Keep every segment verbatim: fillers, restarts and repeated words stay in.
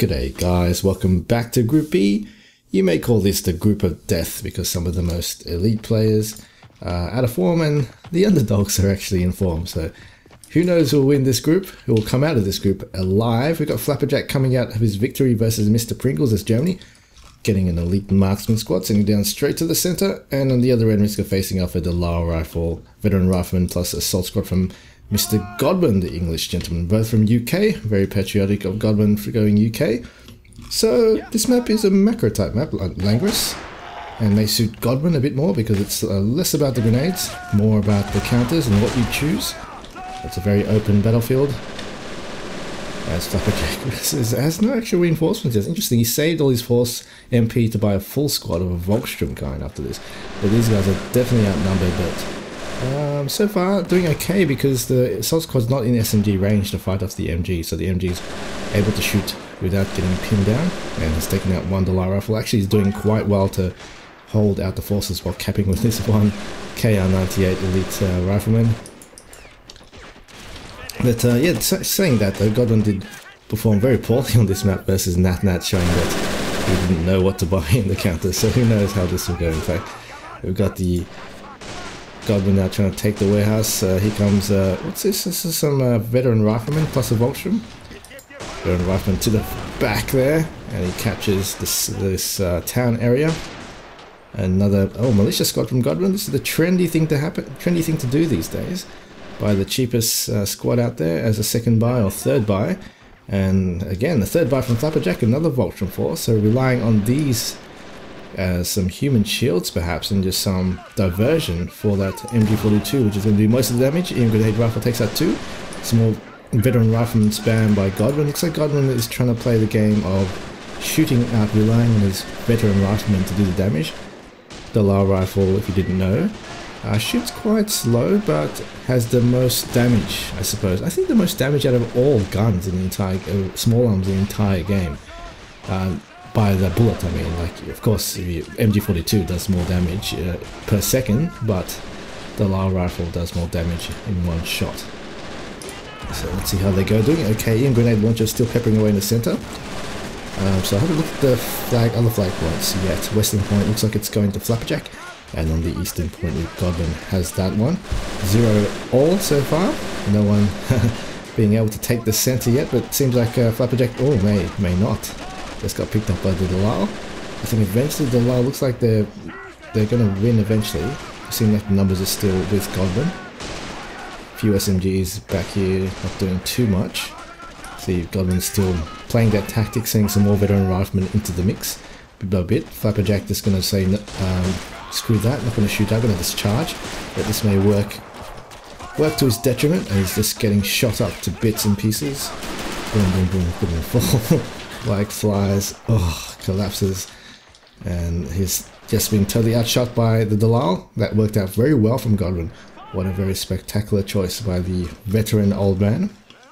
G'day guys, welcome back to Group B. You may call this the Group of Death because some of the most elite players are out of form and the underdogs are actually in form. So who knows who will win this group, who will come out of this group alive. We've got Flapajack coming out of his victory versus Mister Pringles as Germany, getting an elite marksman squad, sending down straight to the center. And on the other end, we're facing off a Delisle rifle, veteran rifleman plus assault squad from Mister Godwin, the English gentleman, both from U K. Very patriotic of Godwin for going U K. So this map is a macro type map, like Langris, and may suit Godwin a bit more because it's uh, less about the grenades, more about the counters and what you choose. It's a very open battlefield. As Flapajack has no actual reinforcements. It's interesting, he saved all his force M P to buy a full squad of a Volkstrom kind after this. But these guys are definitely outnumbered, but Um, so far doing okay because the assault squad's not in S M G range to fight off the M G, so the M G's able to shoot without getting pinned down, and has taken out one Delisle rifle. Actually, he's doing quite well to hold out the forces while capping with this one K R ninety-eight elite uh, rifleman. But uh, yeah, saying that though, Godwin did perform very poorly on this map versus Nat Nat, showing that he didn't know what to buy in the counter, so who knows how this will go. In fact, we've got the Godwin now trying to take the warehouse. Uh, here comes, uh, what's this? This is some uh, veteran rifleman plus a Volkstrom. Veteran rifleman to the back there, and he captures this, this uh, town area. Another, oh, militia squad from Godwin. This is the trendy thing to happen, trendy thing to do these days. Buy the cheapest uh, squad out there as a second buy or third buy. And again, the third buy from Flapajack, another Volkstrom force. So relying on these as some human shields perhaps, and just some diversion for that M G forty-two, which is going to do most of the damage. E N G grenade rifle takes out two. Small veteran rifleman spam by Godwin. Looks like Godwin is trying to play the game of shooting out, relying on his veteran rifleman to do the damage. Delisle rifle, if you didn't know, uh, shoots quite slow but has the most damage, I suppose. I think the most damage out of all guns in the entire, uh, small arms in the entire game. Um, by the bullet, I mean, like, of course, M G forty-two does more damage uh, per second, but the Delisle rifle does more damage in one shot. So let's see how they go doing. Okay, E N G grenade launcher still peppering away in the center. Um, so I haven't looked at the flag, other flag points yet. Western point looks like it's going to Flapajack, and on the eastern point, Godwin has that one. Zero all so far. No one being able to take the center yet, but it seems like uh, Flapajack, oh, may may not. Just got picked up by the Delisle. I think eventually the Delisle looks like they're they're gonna win eventually. Seeing that the numbers are still with Godwin. A few S M Gs back here, not doing too much. See, Godwin's still playing that tactic, sending some more veteran riflemen into the mix bit by bit. Flapajack just gonna say, um, screw that, not gonna shoot, I'm gonna discharge. But this may work work to his detriment, and he's just getting shot up to bits and pieces. Boom, boom, boom, couldn't fall. Like flies, oh, collapses, and he's just been totally outshot by the Delisle. That worked out very well from Godwin. What a very spectacular choice by the veteran old man.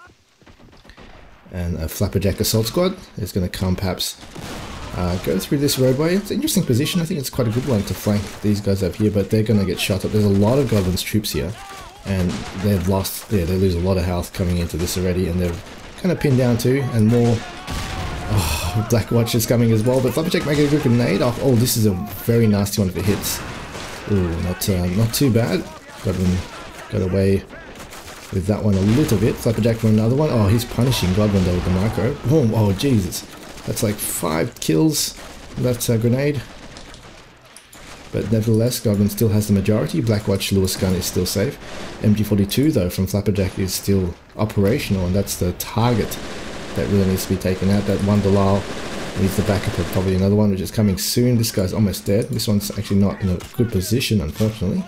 And a Flapajack assault squad is going to come perhaps uh, go through this roadway. It's an interesting position. I think it's quite a good one to flank these guys up here, but they're going to get shot up. There's a lot of Godwin's troops here, and they've lost, yeah, they lose a lot of health coming into this already, and they're kind of pinned down too, and more. Oh, Black Watch is coming as well, but Flapajack making a good grenade off. Oh, this is a very nasty one if it hits. Ooh, not uh, not too bad. Godwin got away with that one a little bit. Flapajack for another one. Oh, he's punishing Godwin though with the micro. Boom! Oh, Jesus. That's like five kills with that uh, grenade. But nevertheless, Godwin still has the majority. Black Watch Lewis gun is still safe. M G forty-two though from Flapajack is still operational, and that's the target that really needs to be taken out. That one Delisle needs the backup of probably another one, which is coming soon. This guy's almost dead. This one's actually not in a good position, unfortunately.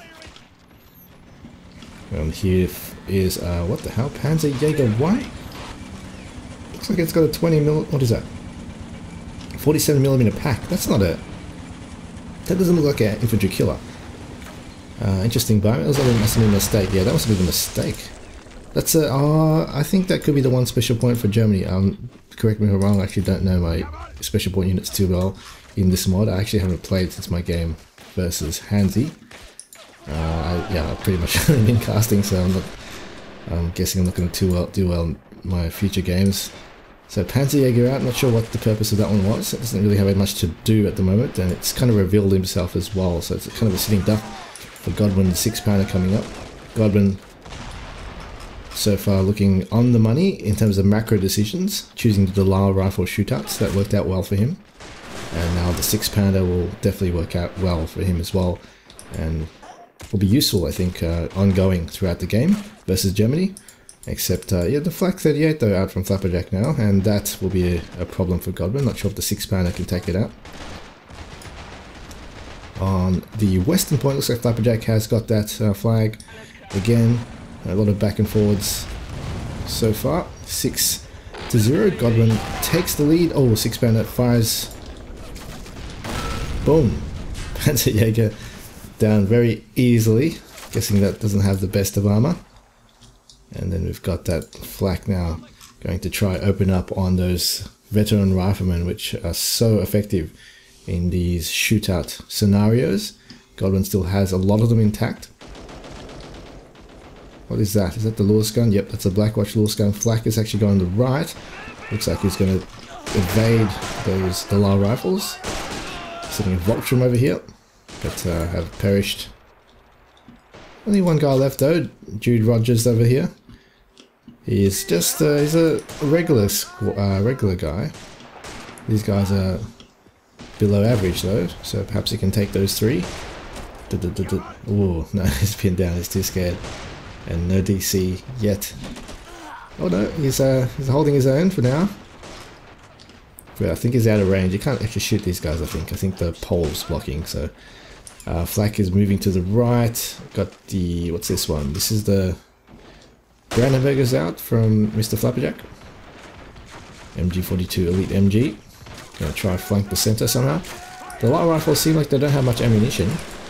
And here is, uh, what the hell? Panzer Jaeger one? Looks like it's got a twenty mil, what is that? forty-seven millimeter pack. That's not a, that doesn't look like an infantry killer. Uh, interesting buy. That was like, must have been a mistake. Yeah, that must have been a mistake. That's a, uh, I think that could be the one special point for Germany. Um, correct me if I'm wrong, I actually don't know my special point units too well in this mod. I actually haven't played since my game versus Hansi. Uh, I, yeah, I've pretty much been casting, so I'm not, I'm guessing I'm not going to do well, do well in my future games. So Panzerjäger out, not sure what the purpose of that one was. It doesn't really have much to do at the moment, and it's kind of revealed himself as well, so it's kind of a sitting duck for Godwin, the six pounder coming up. Godwin so far looking on the money in terms of macro decisions, choosing the Delisle rifle shootouts. That worked out well for him, and now the six pounder will definitely work out well for him as well, and will be useful, I think, uh, ongoing throughout the game versus Germany. Except, uh, yeah, the Flak thirty-eight though out from Flapajack now, and that will be a, a problem for Godwin. Not sure if the six pounder can take it out. On the western point, looks like Flapajack has got that uh, flag. Again, a lot of back and forwards so far. six to zero. Godwin takes the lead. Oh, six pounder fires. Boom. Panzerjäger down very easily. Guessing that doesn't have the best of armor. And then we've got that flak now going to try open up on those veteran riflemen, which are so effective in these shootout scenarios. Godwin still has a lot of them intact. What is that? Is that the Lewis gun? Yep, that's a Blackwatch Lewis gun. Flak is actually going to the right. Looks like he's going to evade those Delisle rifles. Sitting a Voltrum over here, but uh, have perished. Only one guy left though, Jude Rogers over here. He's just uh, he's a regular uh, regular guy. These guys are below average though, so perhaps he can take those three. Oh no, he's pinned down. He's too scared, and no D C yet. Oh no, he's uh he's holding his own for now. But I think he's out of range. You can't actually shoot these guys. I think I think the pole's blocking. So uh, Flak is moving to the right. Got the what's this one? This is the Brandenburger's out from Mister Flapajack. M G forty-two Elite M G. Gonna try flank the center somehow. The light rifles seem like they don't have much ammunition.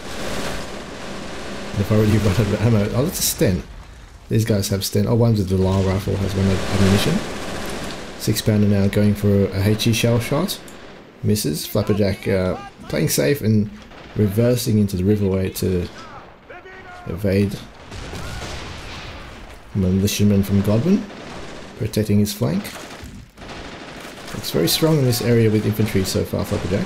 They've already run out of ammo. Oh, that's a Sten. These guys have Sten. Oh, one's a Delisle rifle has one of ammunition. Six pounder now going for a H E shell shot. Misses. Flapajack uh, playing safe and reversing into the riverway to evade militiaman from Godwin, protecting his flank. Looks very strong in this area with infantry so far, Flapajack.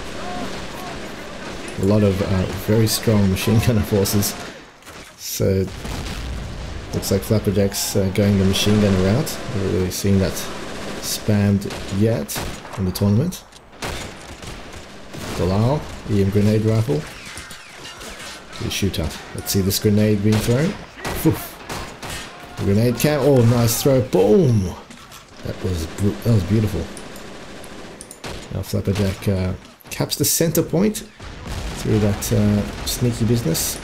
A lot of uh, very strong machine gunner forces. So looks like Flapajack's uh, going the machine gunner route. Haven't really seen that spammed yet in the tournament. Delisle, E M grenade rifle. The shootout. Let's see this grenade being thrown. Oof. Grenade cam. Oh, nice throw. Boom! That was that was beautiful. Now Flapajack uh, caps the center point through that uh, sneaky business.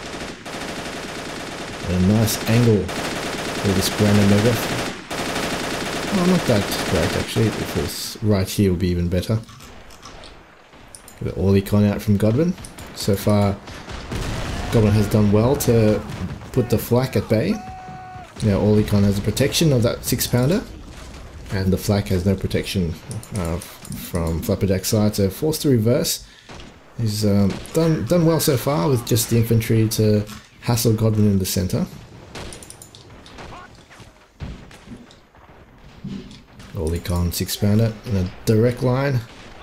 And a nice angle for this Brandenburger. Oh, not that great actually. If it was right here, would be even better. Got an Orlikon out from Godwin. So far, Godwin has done well to put the flak at bay. Now Orlikon has the protection of that six pounder, and the flak has no protection uh, from Flapajack's side, so forced to reverse. He's um, done done well so far with just the infantry to hassle Godwin in the center. Orlikon six pounder in a direct line,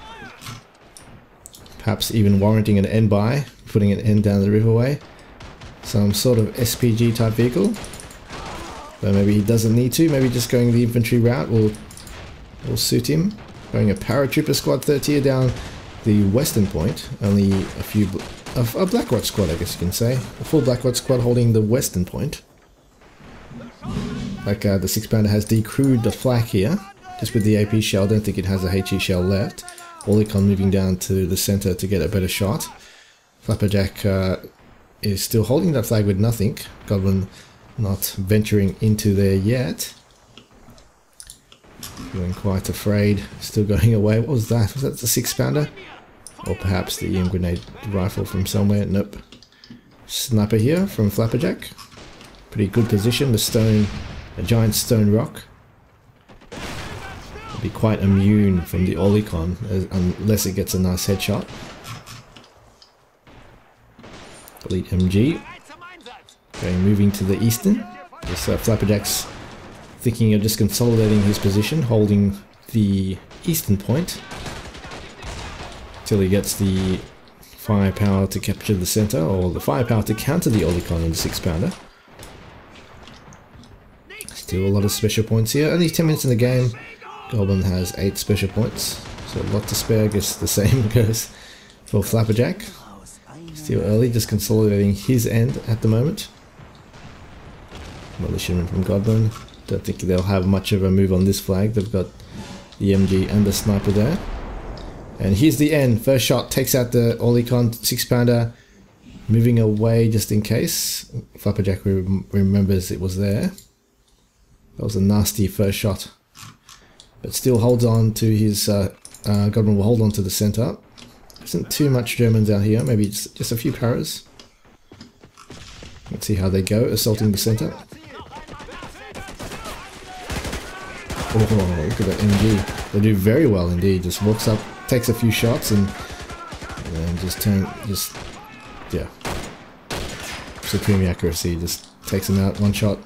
perhaps even warranting an end by, putting an end down the riverway. Some sort of S P G type vehicle. But maybe he doesn't need to, maybe just going the infantry route will, will suit him. Going a paratrooper squad thirtier down the western point, only a few, a, a Blackwatch squad I guess you can say. A full Blackwatch squad holding the western point. Like uh, the six pounder has decrewed the flak here, just with the A P shell. I don't think it has a H E shell left. Orlikon moving down to the center to get a better shot. Flapajack uh, is still holding that flag with nothing. Godwin not venturing into there yet. Feeling quite afraid. Still going away. What was that? Was that the six pounder? Or perhaps the E M grenade rifle from somewhere? Nope. Sniper here from Flapajack. Pretty good position. The stone, a giant stone rock. Will be quite immune from the Orlikon unless it gets a nice headshot. Elite M G. Okay, moving to the eastern. This uh, Flapajack's thinking of just consolidating his position, holding the eastern point till he gets the firepower to capture the center, or the firepower to counter the Olicon in the six pounder. Still a lot of special points here. Only ten minutes in the game. Godwin has eight special points, so a lot to spare. I guess the same goes for Flapajack. Still early, just consolidating his end at the moment. Militiaman from Godwin. Don't think they'll have much of a move on this flag. They've got the E N G and the sniper there. And here's the end. First shot takes out the Olicon six pounder. Moving away just in case. Flapajack rem remembers it was there. That was a nasty first shot. But still holds on to his... Uh, uh, Godwin will hold on to the center. Isn't too much Germans out here. Maybe just, just a few paras. Let's see how they go. Assaulting the center. Oh, look at that E N G. They do very well indeed. Just walks up, takes a few shots, and, and just turn, just yeah, supreme accuracy. Just takes them out one shot.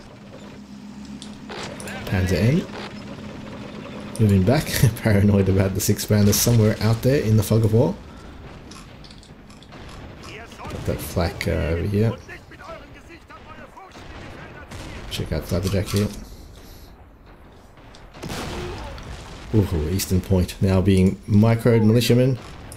Panzer N moving back, paranoid about the six pounder somewhere out there in the fog of war. Got that flak uh, over here. Check out Flapajack here. Ooh, eastern point now being microed militiamen.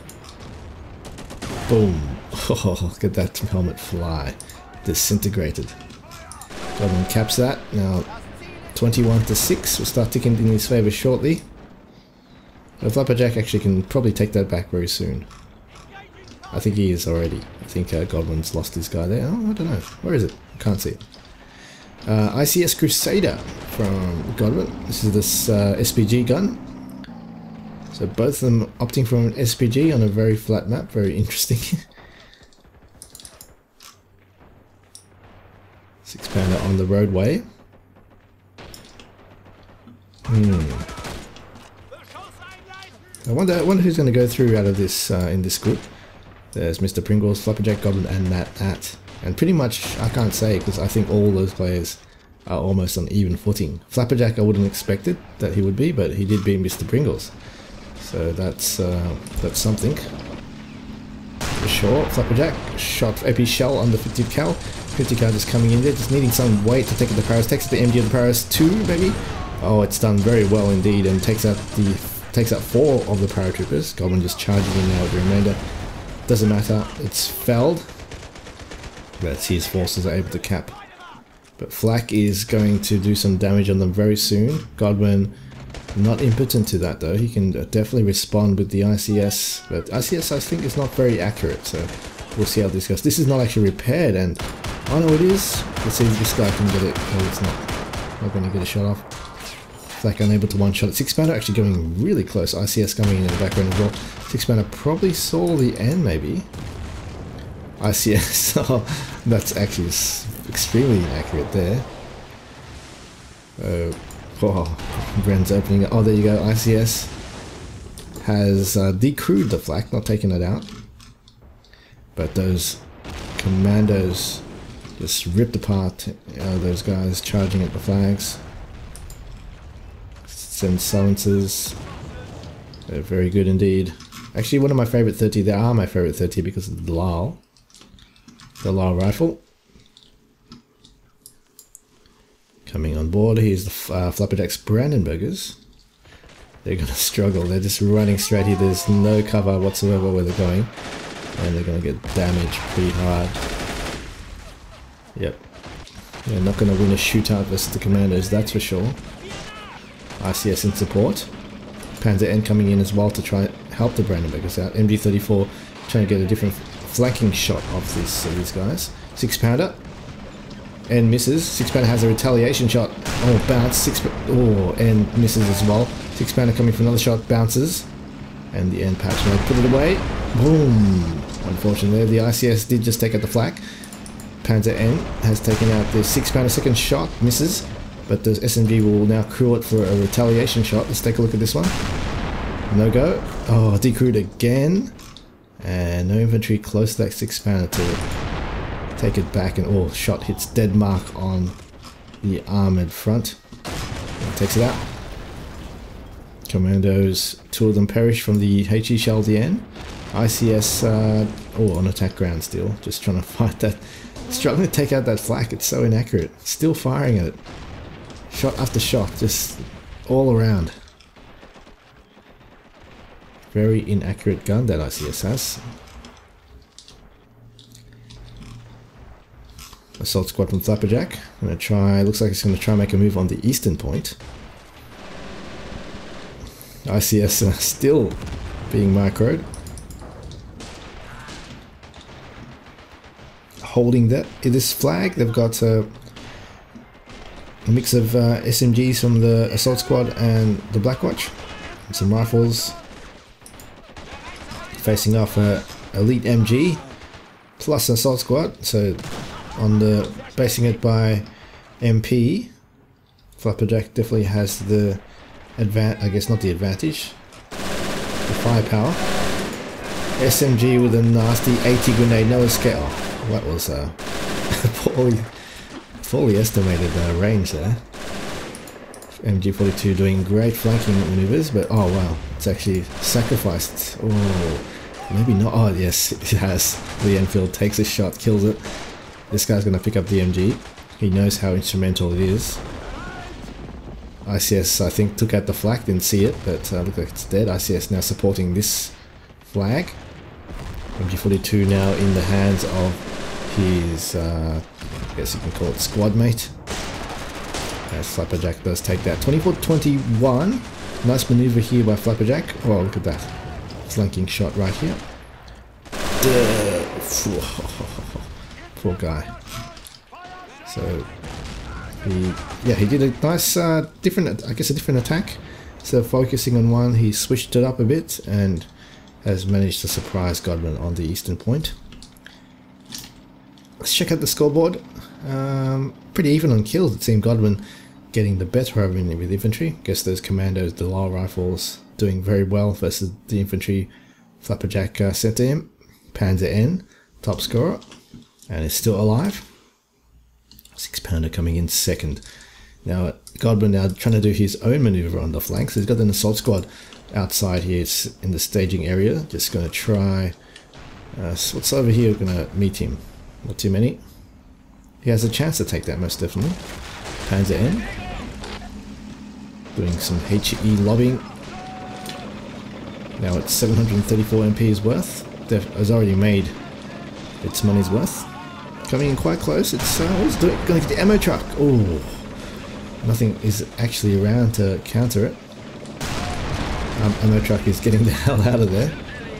Boom. Oh, look at that helmet fly. Disintegrated. Godwin caps that. Now twenty-one to six. We'll start ticking in his favour shortly. But Flapajack actually can probably take that back very soon. I think he is already. I think uh, Godwin's lost his guy there. Oh, I don't know. Where is it? I can't see it. Uh, I C S Crusader from Godwin. This is this uh, S P G gun. So both of them opting for an S P G on a very flat map. Very interesting. Six pounder on the roadway. Hmm. I wonder, I wonder who's going to go through out of this uh, in this group. There's Mister Pringles, Flapajack, Godwin, and Nat At. And pretty much, I can't say, because I think all those players are almost on even footing. Flapajack, I wouldn't expect it that he would be, but he did beat Mister Pringles. So that's uh, that's something. For sure. Flapajack, shot A P shell on the fifty cal. fifty cal just coming in there, just needing some weight to take out the Paras. Takes the M G of the Paras two, maybe? Oh, it's done very well indeed, and takes out the takes out four of the paratroopers. Godwin just charging in now with the remainder. Doesn't matter, it's felled. But his forces are able to cap. But Flak is going to do some damage on them very soon. Godwin, not impotent to that though. He can definitely respond with the I C S. But I C S, I think, is not very accurate. So we'll see how this goes. This is not actually repaired, and oh no, it is. Let's see if this guy can get it. Oh, it's not. Not going to get a shot off. Flak unable to one shot it. Six pounder actually going really close. I C S coming in in the background as well. Six pounder probably saw the end maybe. I C S, oh, that's actually extremely inaccurate there. Uh, oh, Bren's opening it. Oh, there you go. I C S has uh, decrewed the flak, not taken it out. But those commandos just ripped apart uh, those guys charging at the flags. Send silencers. They're very good indeed. Actually, one of my favorite thirty. They are my favorite thirty because of the Lyle. The Lyle rifle. Coming on board, here's the uh, Flapajack's Brandenburgers. They're going to struggle. They're just running straight here. There's no cover whatsoever where they're going. And they're going to get damaged pretty hard. Yep. They're not going to win a shootout versus the commandos, that's for sure. I C S in support. Panzer N coming in as well to try and help the Brandenburgers out. M G thirty-four trying to get a different flanking shot of this, uh, these guys. Six pounder. N misses. Six pounder has a retaliation shot. Oh, bounce. Six. Oh, N misses as well. Six pounder coming for another shot. Bounces. And the N patch may put it away. Boom. Unfortunately, the I C S did just take out the flak. Panzer N has taken out the six pounder second shot. Misses. But the S M G will now crew it for a retaliation shot. Let's take a look at this one. No go. Oh, decrewed again. And no infantry close to that six pounder to take it back. And oh, shot hits dead mark on the armoured front. takes it out. Commandos, two of them perish from the H E shell at the end. I C S, uh, oh, on attack ground still, just trying to fight that. Struggling to take out that flak, it's so inaccurate. Still firing at it. Shot after shot, just all around. Very inaccurate gun that I C S has. Assault squad from Flapajack. I'm gonna try, looks like it's gonna try and make a move on the eastern point. I C S uh, still being microed. Holding that this flag, they've got uh, a mix of uh, S M Gs from the assault squad and the Blackwatch, and some rifles. Facing off a elite M G plus assault squad. So on the basing it by M P, Flapajack definitely has the advantage. I guess not the advantage. The firepower. S M G with a nasty eighty grenade, no scale. That was uh, poorly, poorly estimated uh, range there. M G forty-two doing great flanking maneuvers, but oh wow, it's actually sacrificed. Oh, maybe not. Oh yes, it has. The Enfield takes a shot, kills it. This guy's going to pick up the M G. He knows how instrumental it is. I C S, I think, took out the flak, didn't see it, but uh, look like it's dead. I C S now supporting this flag. M G forty-two now in the hands of his, uh, I guess you can call it squad mate. As Flapajack does take that. twenty-four twenty-one. Nice maneuver here by Flapajack. Oh, look at that. Flanking shot right here. Poor guy. So, he, yeah, he did a nice, uh, different, I guess a different attack. Instead of focusing on one, he switched it up a bit and has managed to surprise Godwin on the eastern point. Let's check out the scoreboard. Um, pretty even on kills. It seemed Godwin getting the better of him with infantry. Guess those commandos, the Lyle rifles, doing very well versus the infantry Flapajack uh, sent to him. Panzer N, top scorer, and is still alive. Six pounder coming in second. Now Godwin now trying to do his own maneuver on the flanks. He's got an assault squad outside here. It's in the staging area. Just going to try. Uh, what's over here? We're going to meet him. Not too many. He has a chance to take that most definitely. Panzer N. Doing some H E lobbying. Now it's seven hundred thirty-four M P's worth. Def has already made its money's worth. Coming in quite close. It's uh, what's doing? Going to get the ammo truck. Oh, nothing is actually around to counter it. Um, ammo truck is getting the hell out of there.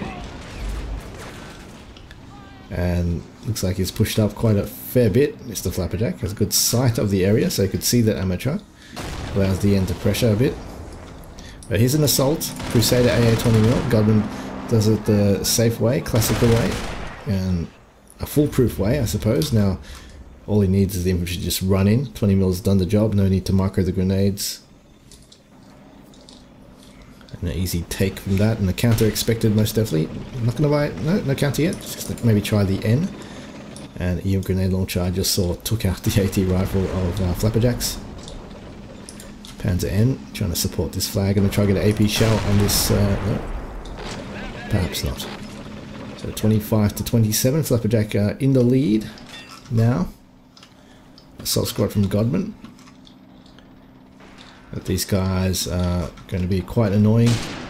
And looks like he's pushed up quite a fair bit. Mister Flapajack has a good sight of the area, so he could see that ammo truck. Allows the end to pressure a bit. But here's an assault. Crusader A A twenty mil. Godwin does it the safe way, classical way, and a foolproof way, I suppose. Now, all he needs is the infantry to just run in. twenty mil's done the job. No need to micro the grenades. And an easy take from that, and a counter expected most definitely. I'm not going to buy it. No, no counter yet. Just maybe try the N. And E M grenade launcher I just saw took out the AT rifle of uh, Flapajack's. Panzer N trying to support this flag. Going to try to get an A P shell on this. Uh, no, perhaps not. So twenty-five to twenty-seven. Flapajack uh, in the lead now. Assault squad from Godwin. But these guys are going to be quite annoying.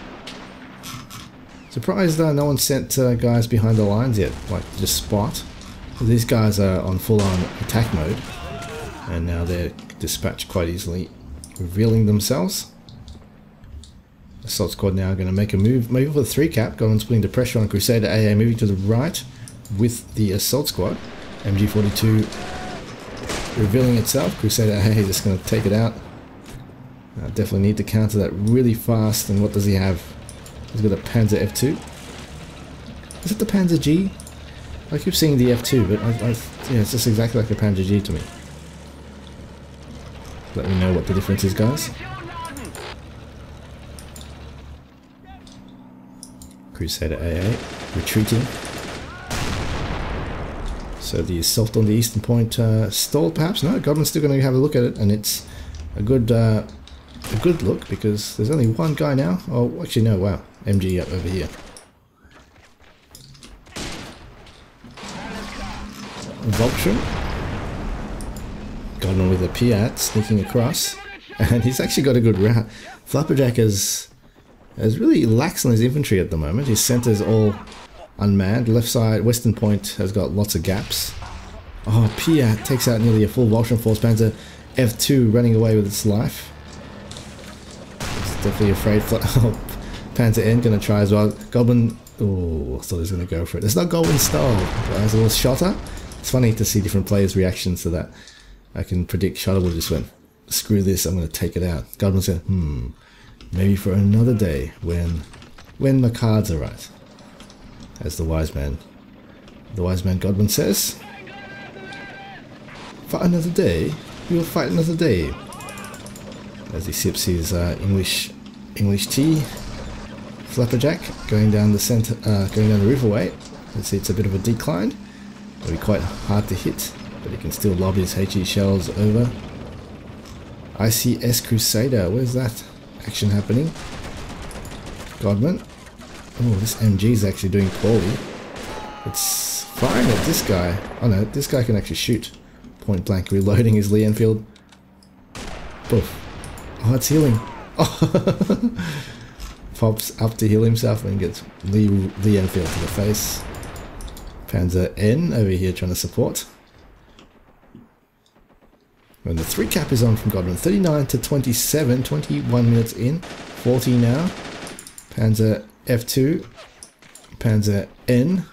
Surprised uh, no one sent uh, guys behind the lines yet, like just spot. So these guys are on full-on attack mode, and now they're dispatched quite easily, revealing themselves. Assault squad now going to make a move, maybe for the three cap. Godwin's putting the pressure on Crusader A A, moving to the right with the assault squad. M G forty-two revealing itself. Crusader A A just going to take it out. I definitely need to counter that really fast. And what does he have? He's got a Panzer F two. Is it the Panzer G? I keep seeing the F two, but I, I, yeah, it's just exactly like a Panzer G to me. Let me know what the difference is, guys. Crusader A A retreating. So the assault on the eastern point uh, stalled, perhaps? No, Godwin's still going to have a look at it, and it's a good uh, good look because there's only one guy now. Oh, actually no, wow. M G up over here. Voltron. Godwin with a Piat sneaking across. And he's actually got a good route. Flapajack is, is really lax on his infantry at the moment. His center's all unmanned. Left side, western point has got lots of gaps. Oh, Piat takes out nearly a full Voltron force. Panzer F two running away with its life. It's definitely afraid. Oh, Panzer N gonna try as well. Godwin. Oh, I thought he was gonna go for it. It's not Godwin's style. As a little shotter. It's funny to see different players' reactions to that. I can predict Shotter will just went, screw this, I'm gonna take it out. Godwin said, hmm, maybe for another day when when my cards are right. As the wise man. The wise man Godwin says. For another day, we will fight another day. As he sips his uh, English English tea. Flapajack going down the center, uh, going down the riverway. Let's see, it's a bit of a decline. It'll be quite hard to hit, but he can still lob his H E shells over. I C S Crusader, where's that action happening? Godwin. Oh, this M G is actually doing poorly. It's firing at this guy. Oh no, this guy can actually shoot. Point blank, reloading his Lee Enfield. Poof. Oh, it's healing. Oh. Pops up to heal himself and gets Lee, Lee Enfield to the face. Panzer N over here trying to support. And the three cap is on from Godwin. thirty-nine to twenty-seven, twenty-one minutes in. forty now. Panzer F two. Panzer N.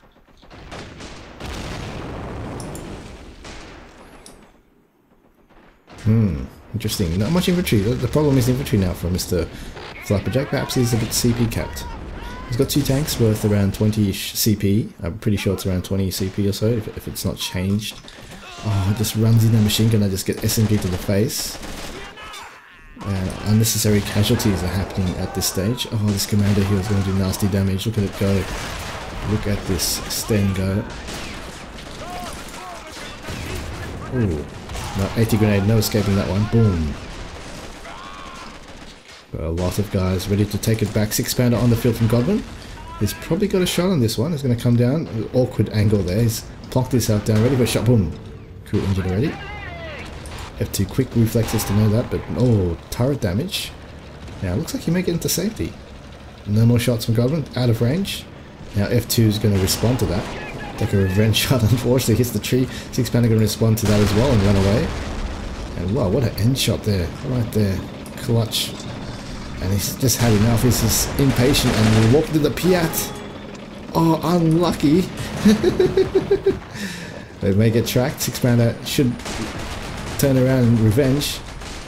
Hmm, interesting. Not much infantry. The problem is infantry now for Mister Flapajack. Perhaps he's a bit C P capped. He's got two tanks worth around twenty-ish C P. I'm pretty sure it's around twenty C P or so, if, if it's not changed. Oh, just runs in a machine gun. I just get S M G to the face. And unnecessary casualties are happening at this stage. Oh, this commander here is going to do nasty damage. Look at it go. Look at this Sten go. Ooh. No, eighty grenade, no escaping that one. Boom. Got a lot of guys ready to take it back. Six pounder on the field from Godwin. He's probably got a shot on this one. He's going to come down. Awkward angle there. He's plonked himself down. Ready for a shot. Boom. Crew injured already. F two quick reflexes to know that. But oh, turret damage. Now it looks like he may get into safety. No more shots from Godwin. Out of range. Now F two is going to respond to that. Take a revenge shot. Unfortunately hits the tree. Six pounder going to respond to that as well and run away. And wow, what an end shot there. Right there. Clutch. And he's just had enough. He's just impatient and he walked to the Piat. Oh, unlucky. They may get tracked. Six pounder should turn around and revenge.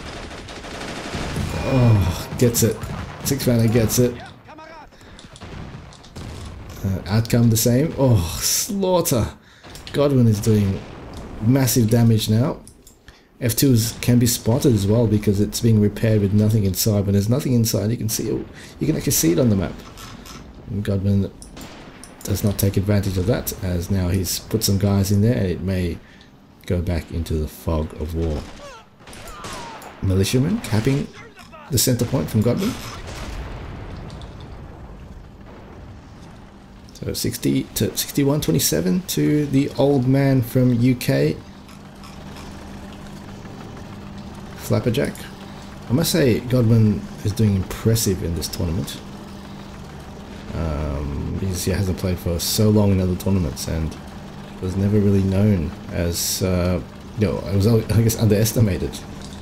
Oh, gets it. Six pounder gets it. Uh, outcome the same. Oh, slaughter. Godwin is doing massive damage now. F twos can be spotted as well because it's being repaired with nothing inside. When there's nothing inside, you can see it, you can actually see it on the map. And Godwin does not take advantage of that, as now he's put some guys in there and it may go back into the fog of war. Militiaman capping the center point from Godwin. So sixty to sixty-one twenty-seven to the old man from U K. Flapajack. I must say Godwin is doing impressive in this tournament. Um, because he hasn't played for so long in other tournaments and was never really known as, uh, you know, I was I guess underestimated.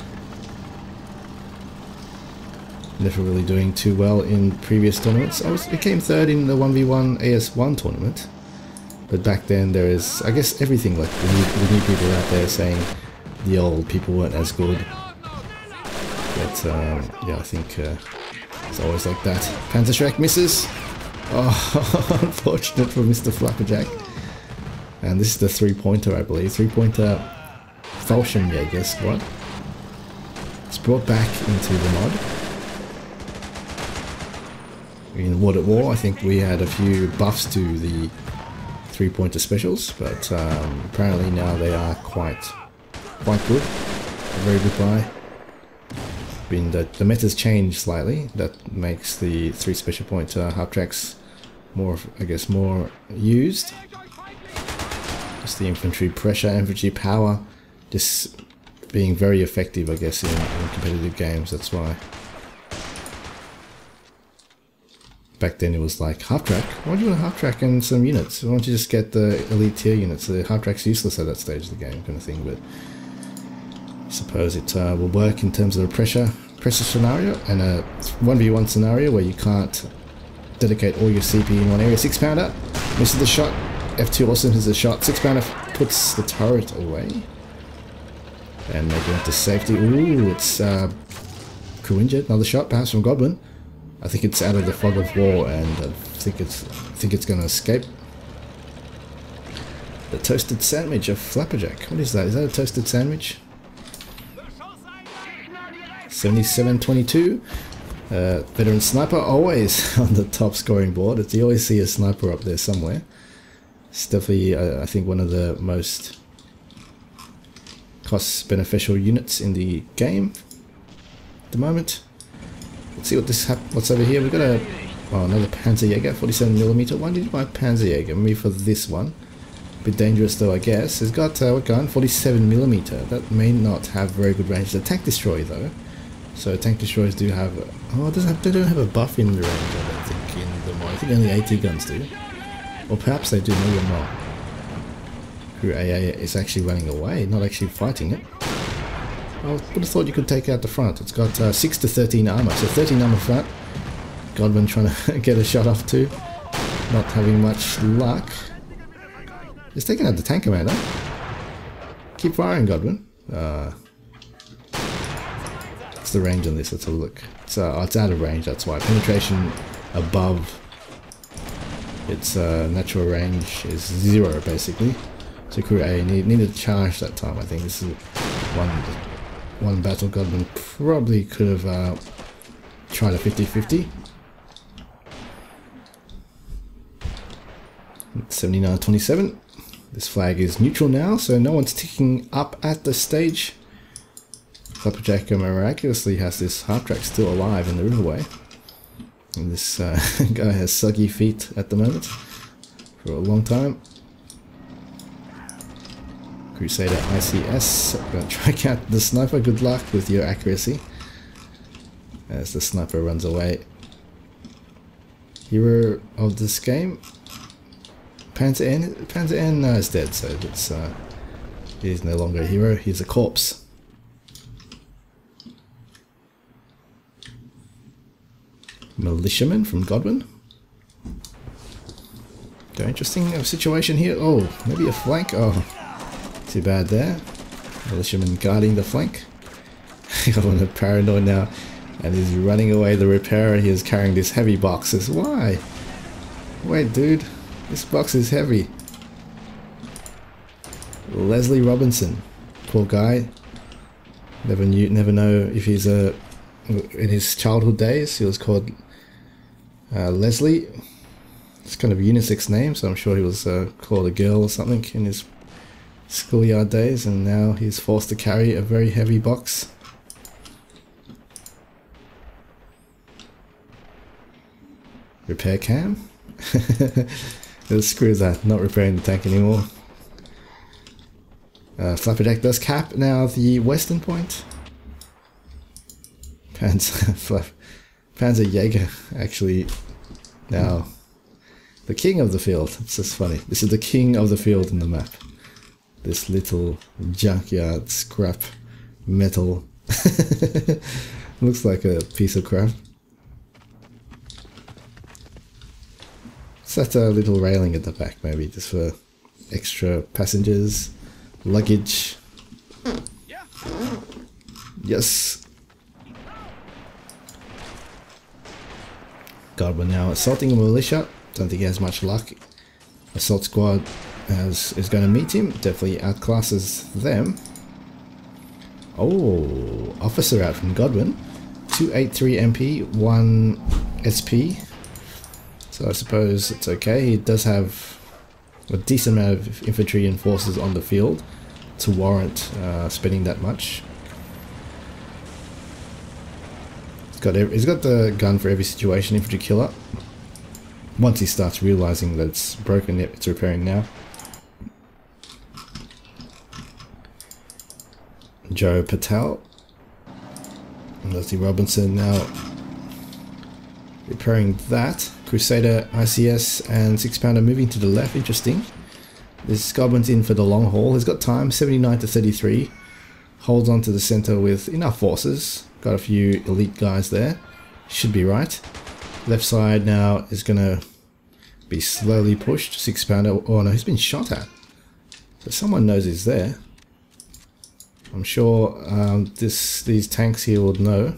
Never really doing too well in previous tournaments. I was I came third in the one v one A S one tournament, but back then there is, I guess, everything like the new, the new people out there saying the old people weren't as good. But um, yeah, I think uh, it's always like that. Panzer Shrek misses. Oh, unfortunate for Mister Flapajack. And this is the three-pointer, I believe. Three-pointer Fallschirmjäger squad. It's brought back into the mod. In World at War, I think we had a few buffs to the three-pointer specials, but um, apparently now they are quite, quite good. A very good buy. been the, the meta's changed slightly. That makes the three special point uh, half tracks more, I guess, more used. Just the infantry pressure, infantry power, just being very effective, I guess, in, in competitive games. That's why. Back then it was like, half track? Why do you want a half track and some units? Why don't you just get the elite tier units? The half track's useless at that stage of the game, kind of thing. But I suppose it uh, will work in terms of the pressure pressure scenario and a one v one scenario where you can't dedicate all your C P in one area. Six pounder misses the shot. F two also misses the shot. Six pounder puts the turret away and making it to safety. Ooh, it's uh, crew injured. Another shot, perhaps from Godwin. I think it's out of the fog of war, and I think it's I think it's going to escape. The toasted sandwich of Flapajack. What is that? Is that a toasted sandwich? seventy-seven twenty-two. Uh, veteran sniper always on the top scoring board. It's, you always see a sniper up there somewhere. It's definitely, uh, I think, one of the most cost beneficial units in the game at the moment. Let's see what this hap what's over here. We've got a oh, another Panzerjäger, forty-seven millimeter. Why did you buy Panzerjäger? Maybe for this one. A bit dangerous though, I guess. It's got uh, what gun? forty-seven millimeter. That may not have very good range. The tank destroyer though. So tank destroyers do have. A, oh, it doesn't have, they don't have a buff in the range. I don't think in the mod. I think only AT guns do. Or perhaps they do. Maybe not. Crew A A is actually running away, not actually fighting it. I would have thought you could take out the front. It's got uh, six to thirteen armor, so thirteen armor front. Godwin trying to get a shot off too. Not having much luck. Just taking out the tank commander. Keep firing, Godwin. Uh, what's the range on this? Let's have a look. It's, uh, it's out of range, that's why. Penetration above its uh, natural range is zero, basically. So crew A need, needed to charge that time. I think this is one one battle Godwin probably could have uh, tried a fifty fifty. seventy-nine twenty-seven. This flag is neutral now, so no one's ticking up at the stage. Flapajack miraculously has this half track still alive in the riverway. And this uh, guy has soggy feet at the moment for a long time. Crusader I C S, gonna track out the sniper. Good luck with your accuracy as the sniper runs away. Hero of this game, Panzer N. Panzer N uh, is dead, so it's uh, he's no longer a hero. He's a corpse. Militiaman from Godwin. Okay, interesting situation here. Oh, maybe a flank. Oh. Too bad there. Militiaman guarding the flank. Godwin is paranoid now and he's running away. The repairer, he is carrying this heavy boxes. Why? Wait, dude. This box is heavy. Leslie Robinson. Poor guy. Never knew, never know if he's a... In his childhood days, he was called uh, Leslie. It's kind of a unisex name, so I'm sure he was uh, called a girl or something in his schoolyard days, and now he's forced to carry a very heavy box. Repair cam? Screw that, not repairing the tank anymore. Uh, Flapajack does cap now the western point. Panzer, Panzerjäger actually now the king of the field. It's just funny. This is the king of the field in the map. This little junkyard scrap metal. Looks like a piece of crap. Set a little railing at the back, maybe, just for extra passengers, luggage. Yes. Godwin now assaulting a militia. Don't think he has much luck. Assault squad has, is going to meet him. Definitely outclasses them. Oh, officer out from Godwin. two eighty-three M P, one S P. So I suppose it's okay. He does have a decent amount of infantry and forces on the field to warrant uh, spending that much. He's got, every, he's got the gun for every situation, infantry killer. Once he starts realizing that it's broken, it's repairing now. Joe Patel. And Leslie Robinson now repairing that. Crusader, I C S and six pounder moving to the left, interesting. This Godwin's in for the long haul, he's got time, seventy-nine to thirty-three. Holds on to the center with enough forces. Got a few elite guys there. Should be right. Left side now is gonna be slowly pushed. Six pounder. Oh no, he's been shot at. But someone knows he's there. I'm sure um, this these tanks here would know.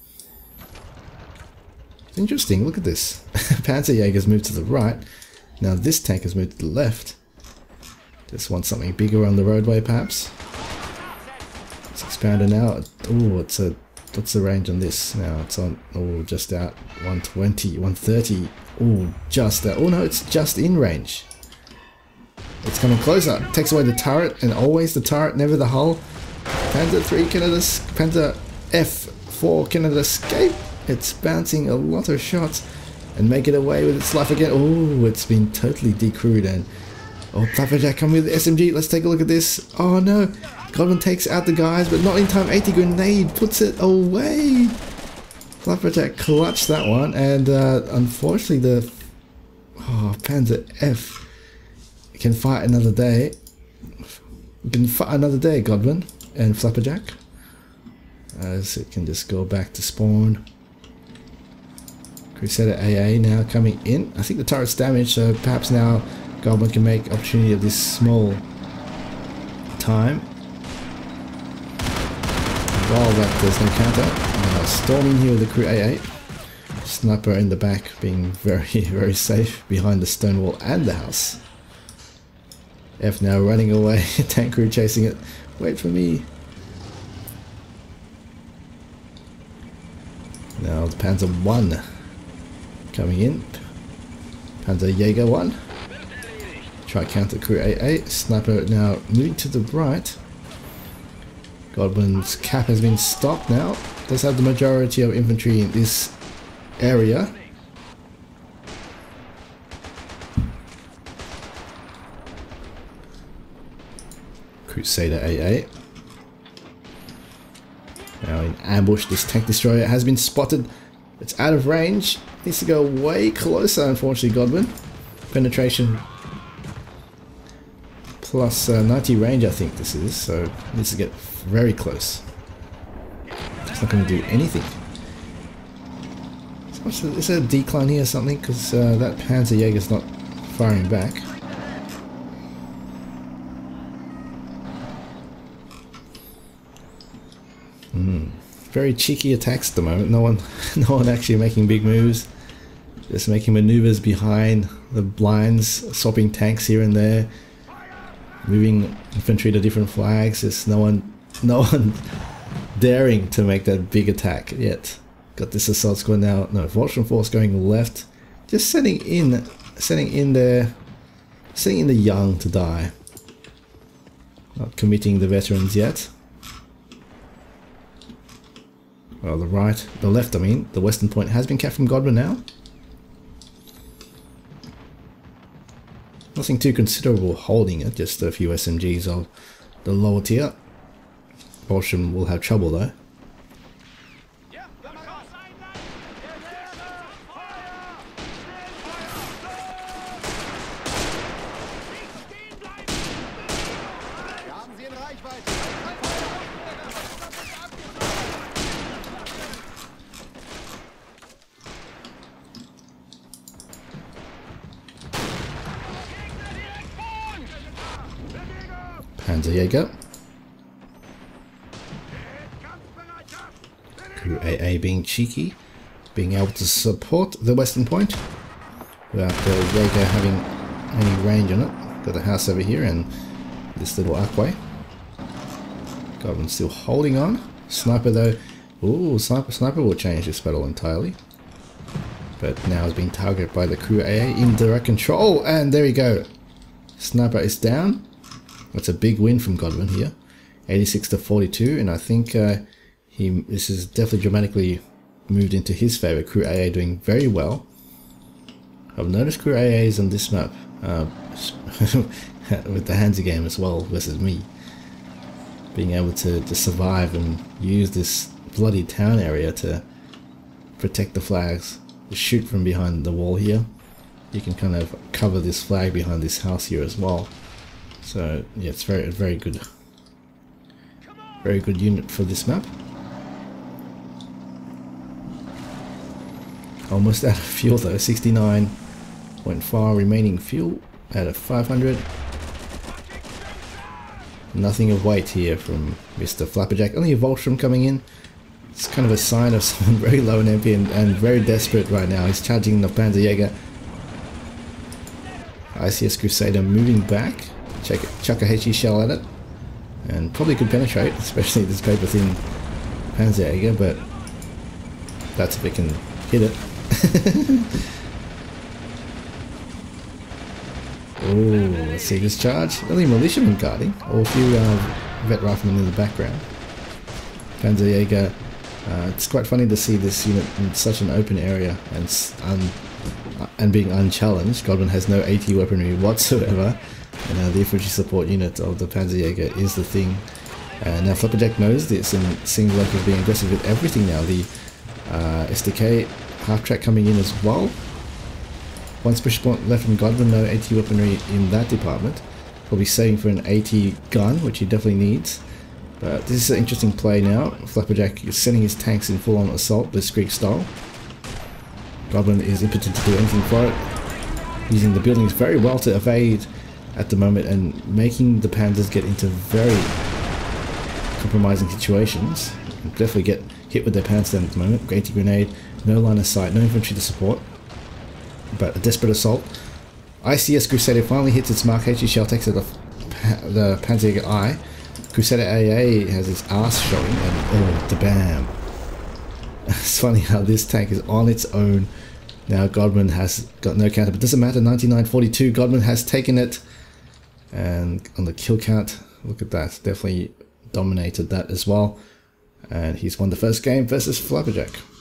It's interesting, look at this. Panzerjäger's moved to the right. Now this tank has moved to the left. Just want something bigger on the roadway perhaps. Six pounder now. Oh, it's a what's the range on this? Now it's on oh just out one twenty, one thirty. Oh, just out. Oh no, it's just in range. It's coming closer. Takes away the turret, and always the turret, never the hull. Panzer three can it Panzer F four can it escape? It's bouncing a lot of shots and make it away with its life again. Oh, it's been totally decrewed, and oh, Flapajack coming with the S M G. Let's take a look at this. Oh no, Godwin takes out the guys, but not in time. eighty grenade puts it away. Flapajack clutched that one, and uh, unfortunately the oh, Panzer F can fight another day. You can fight another day, Godwin and Flapajack, as it can just go back to spawn. Crusader A A now coming in. I think the turret's damaged, so perhaps now Godwin can make opportunity of this small time. While that there's no counter, now storming here with the crew A A. Sniper in the back being very, very safe behind the stone wall and the house. F now running away, tank crew chasing it. Wait for me. Now the Panzer one coming in. Panzerjäger one. Try counter crew A A. Sniper now moving to the right. Godwin's cap has been stopped now. Does have the majority of infantry in this area. Crusader A A. Now in ambush, this tank destroyer has been spotted. It's out of range. Needs to go way closer, unfortunately, Godwin. Penetration plus uh, ninety range, I think this is, so needs to get very close. It's not going to do anything. Is there a decline here or something? Because uh, that Panzerjäger's not firing back. Mm. Very cheeky attacks at the moment. No one, no one actually making big moves. Just making maneuvers behind the blinds, swapping tanks here and there, moving infantry to different flags. There's no one, no one daring to make that big attack yet. Got this assault squad now. No, Vulcan force going left, just sending in, sending in there, sending in the young to die. Not committing the veterans yet. Well, the right, the left, I mean, the western point has been kept from Godwin now. Nothing too considerable holding it, just a few S M Gs of the lower tier. Bolshevik will have trouble though. Panzerjäger. Crew A A being cheeky, being able to support the western point without the Jaeger having any range on it. Got a house over here and this little archway. Godwin's still holding on. Sniper though, ooh, sniper, sniper will change this battle entirely. But now is being targeted by the crew A A in direct control, and there you go. Sniper is down. That's a big win from Godwin here, eighty-six to forty-two, and I think uh, he this is definitely dramatically moved into his favour. Crew A A doing very well. I've noticed Crew A As on this map uh, with the Handsy game as well versus me, being able to, to survive and use this bloody town area to protect the flags. Just shoot from behind the wall here. You can kind of cover this flag behind this house here as well. So yeah, it's very very good, very good unit for this map. Almost out of fuel though, sixty-nine point five remaining fuel out of five hundred. Nothing of weight here from Mister Flapajack, only a Voltron coming in. It's kind of a sign of someone very low in M P and, and very desperate right now. He's charging the Panzerjäger. I C S Crusader moving back, check it, chuck a H E shell at it, and probably could penetrate, especially this paper thin Panzerjäger, but that's if it can hit it. Oh, let's see this charge. Only militiamen guarding, or a few uh, vet riflemen in the background. Panzerjäger. Uh, it's quite funny to see this unit in such an open area and un and being unchallenged. Godwin has no AT weaponry whatsoever, and uh, the infantry support unit of the Panzerjäger is the thing. Uh, now Flapajack knows this and seems like he's being aggressive with everything now. The uh, S D K half track coming in as well. One special point left from Godwin, no AT weaponry in that department. Probably saving for an AT gun, which he definitely needs. But this is an interesting play now. Flapajack is sending his tanks in full-on assault, Blitzkrieg style. Godwin is impotent to do anything for it, using the buildings very well to evade at the moment and making the Panzers get into very compromising situations. Definitely get hit with their pants down at the moment. Anti-grenade, no line of sight, no infantry to support, but a desperate assault. I C S Crusader finally hits its mark. H E shell takes out the, the Panzerjäger eye. Crusader A A has his ass showing, and oh, the bam. It's funny how this tank is on its own. Now Godwin has got no counter, but it doesn't matter. ninety-nine forty-two, Godwin has taken it. And on the kill count, look at that. Definitely dominated that as well. And he's won the first game versus Flapajack.